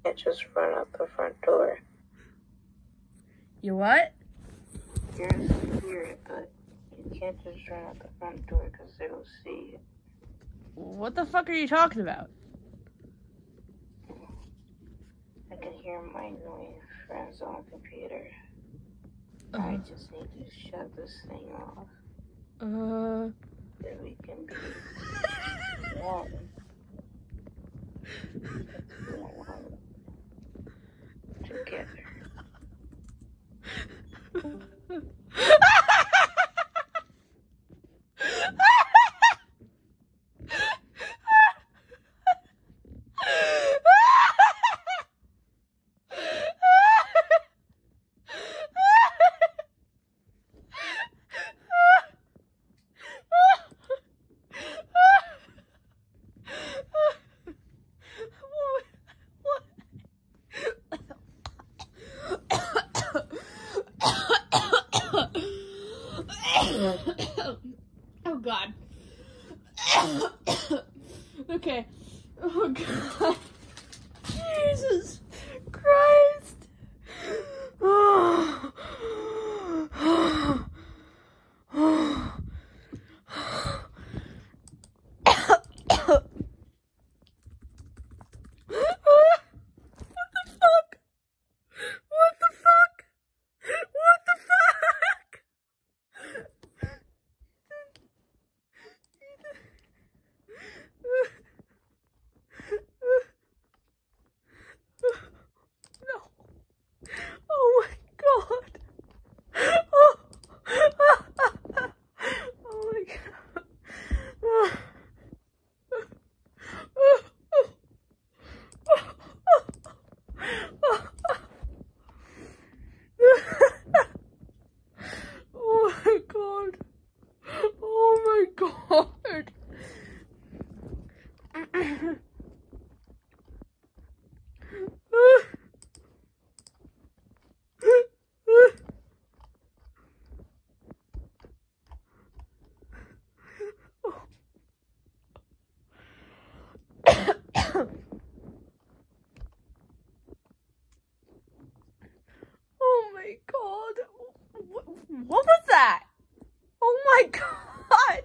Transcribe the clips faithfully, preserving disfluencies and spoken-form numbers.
can't just run out the front door. You what? You're a spirit, but you can't just run out the front door because they will see you. What the fuck are you talking about? I can hear my annoying friends on the computer. Uh, I just need to shut this thing off. Uh. Then we can be one. One. Together. Oh God. Okay. Oh God. Jesus Christ. Oh. What was that? Oh my God.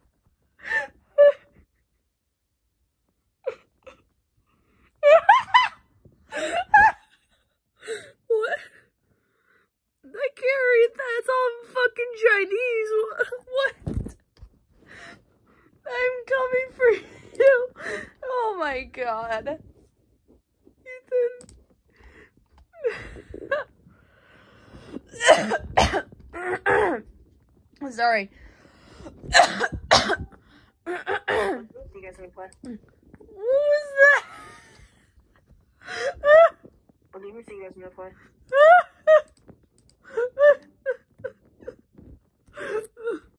What? I can't read that. It's all fucking Chinese. What? I'm coming for you. Oh my God. Ethan. Sorry. You guys want to play? What was that? Well, do you see you guys want to play?